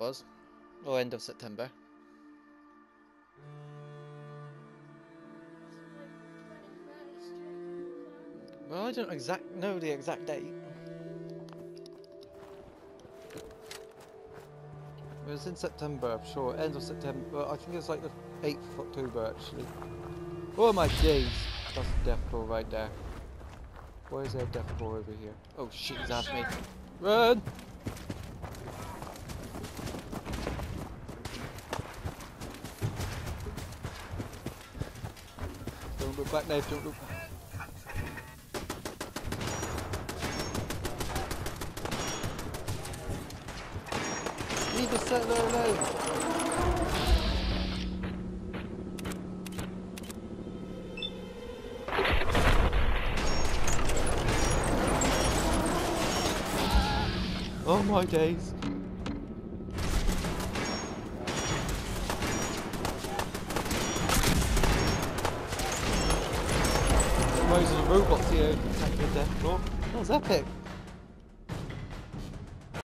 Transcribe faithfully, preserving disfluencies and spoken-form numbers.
was, or end of September. Well, I don't exact know the exact date. It was in September, I'm sure. End of September. Well, I think it's like the eighth of October, actually. Oh my days! That's a death claw right there. Why is there a death claw over here? Oh shit, he's after me. Run! Don't look back, Dave, don't look back. Leave the settler alone! Oh my days! Why is the robots here attacking the death claw? That was epic!